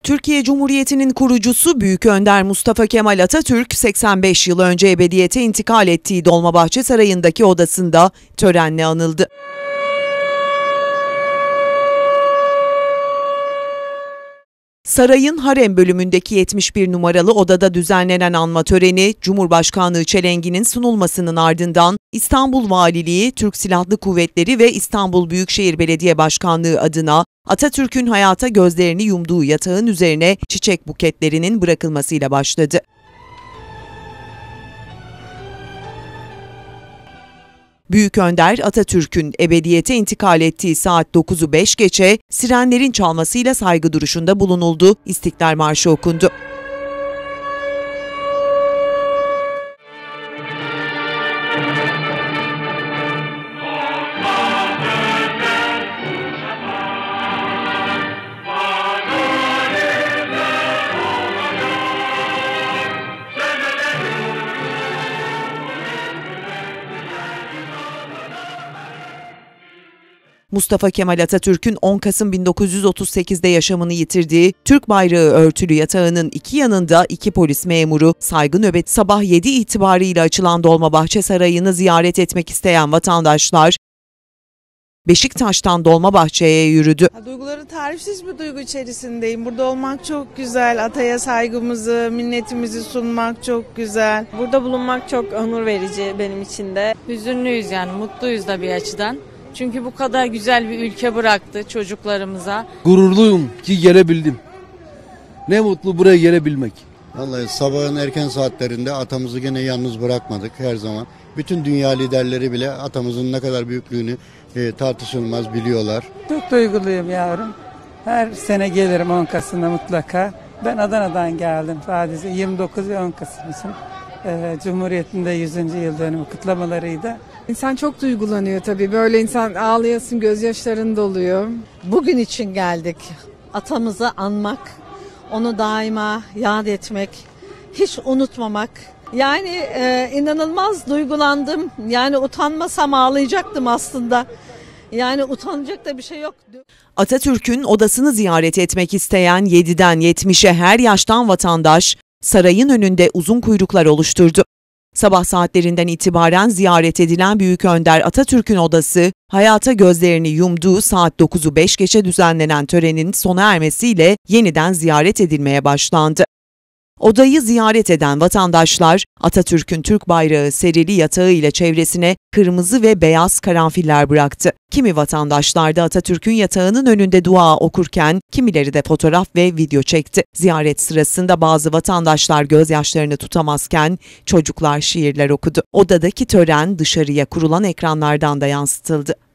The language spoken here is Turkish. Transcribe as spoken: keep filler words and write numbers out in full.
Türkiye Cumhuriyeti'nin kurucusu Büyük Önder Mustafa Kemal Atatürk, seksen beş yıl önce ebediyete intikal ettiği Dolmabahçe Sarayı'ndaki odasında törenle anıldı. Sarayın harem bölümündeki yetmiş bir numaralı odada düzenlenen anma töreni, Cumhurbaşkanlığı çelenginin sunulmasının ardından İstanbul Valiliği, Türk Silahlı Kuvvetleri ve İstanbul Büyükşehir Belediye Başkanlığı adına Atatürk'ün hayata gözlerini yumduğu yatağın üzerine çiçek buketlerinin bırakılmasıyla başladı. Büyük Önder Atatürk'ün ebediyete intikal ettiği saat dokuzu beş geçe sirenlerin çalmasıyla saygı duruşunda bulunuldu, İstiklal Marşı okundu. Mustafa Kemal Atatürk'ün on Kasım bin dokuz yüz otuz sekiz'de yaşamını yitirdiği Türk bayrağı örtülü yatağının iki yanında iki polis memuru saygı nöbeti sabah yedi itibarıyla açılan Dolmabahçe Sarayı'nı ziyaret etmek isteyen vatandaşlar Beşiktaş'tan Dolmabahçe'ye yürüdü. Duyguları tarifsiz bir duygu içerisindeyim. Burada olmak çok güzel. Ataya saygımızı, minnetimizi sunmak çok güzel. Burada bulunmak çok onur verici benim için de. Hüzünlüyüz yani, mutluyuz da bir açıdan. Çünkü bu kadar güzel bir ülke bıraktı çocuklarımıza. Gururluyum ki gelebildim. Ne mutlu buraya gelebilmek. Vallahi sabahın erken saatlerinde atamızı gene yalnız bırakmadık her zaman. Bütün dünya liderleri bile atamızın ne kadar büyüklüğünü e, tartışılmaz biliyorlar. Çok duyguluyum yavrum. Her sene gelirim on Kasım'da mutlaka. Ben Adana'dan geldim sadece yirmi dokuz ve on Kasım için. Ee, Cumhuriyet'in de yüzüncü yıl dönümü kutlamalarıydı. İnsan çok duygulanıyor tabii. Böyle insan ağlayasın, gözyaşların doluyor. Bugün için geldik. Atamızı anmak, onu daima yad etmek, hiç unutmamak. Yani e, inanılmaz duygulandım. Yani utanmasam ağlayacaktım aslında. Yani utanacak da bir şey yok. Atatürk'ün odasını ziyaret etmek isteyen yediden yetmişe her yaştan vatandaş sarayın önünde uzun kuyruklar oluşturdu. Sabah saatlerinden itibaren ziyaret edilen Büyük Önder Atatürk'ün odası, hayata gözlerini yumduğu saat dokuzu beş geçe düzenlenen törenin sona ermesiyle yeniden ziyaret edilmeye başlandı. Odayı ziyaret eden vatandaşlar, Atatürk'ün Türk bayrağı serili yatağı ile çevresine kırmızı ve beyaz karanfiller bıraktı. Kimi vatandaşlar da Atatürk'ün yatağının önünde dua okurken, kimileri de fotoğraf ve video çekti. Ziyaret sırasında bazı vatandaşlar gözyaşlarını tutamazken, çocuklar şiirler okudu. Odadaki tören dışarıya kurulan ekranlardan da yansıtıldı.